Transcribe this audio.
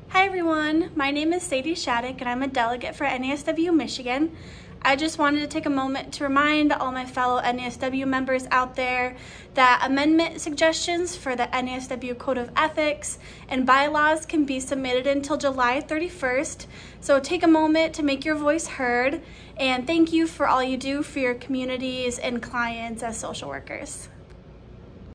Hi everyone, my name is Sadie Shattuck and I'm a delegate for NASW-Michigan. I just wanted to take a moment to remind all my fellow NASW members out there that amendment suggestions for the NASW Code of Ethics and Bylaws can be submitted until July 31st. So take a moment to make your voice heard, and thank you for all you do for your communities and clients as social workers.